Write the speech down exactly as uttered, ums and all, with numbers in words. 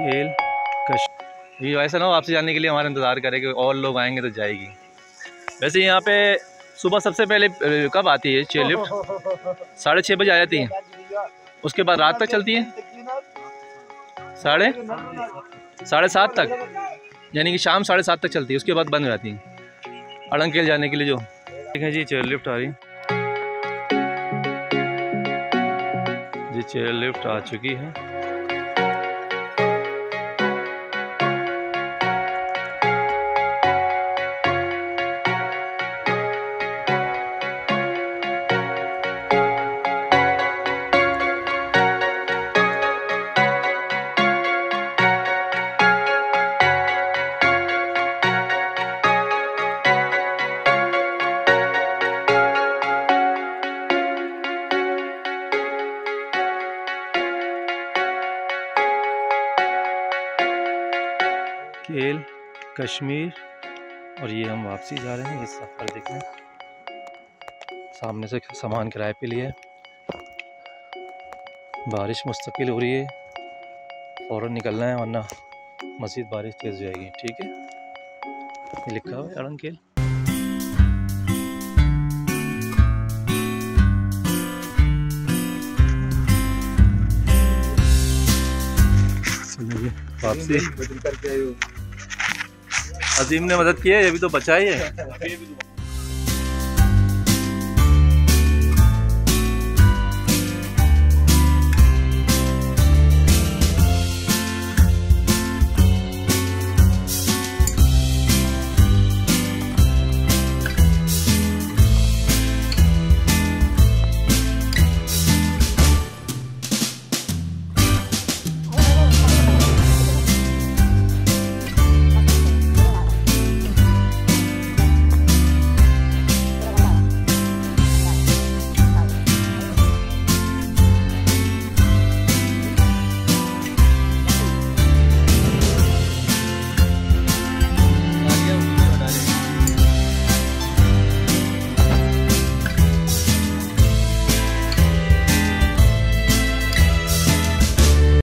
खेल कश ये वैसा ना वापसी जाने के लिए हमारा इंतज़ार करे कि और लोग आएंगे तो जाएगी। वैसे यहाँ पे सुबह सबसे पहले कब आती है चेयर लिफ्ट? साढ़े छः बजे आ जाती है, उसके बाद रात तक चलती है साढ़े साढ़े सात तक, यानी कि शाम साढ़े सात तक चलती है, उसके बाद बंद हो जाती है अड़ंकेल जाने के लिए। जो ठीक है जी चेयर लिफ्ट आ रही, जी चेयर लिफ्ट आ चुकी है। खेल कश्मीर, और ये हम वापसी जा रहे हैं। ये सफ़र देखने, सामने से सामान किराए पे लिए, बारिश मुस्तकिल हो रही है, फ़ौरन निकलना है वरना मज़ीद बारिश तेज़ हो जाएगी। ठीक है, ये लिखा हुआ है अड़ंकेल। वापसी अजीम ने मदद की है, ये भी तो बचा ही है।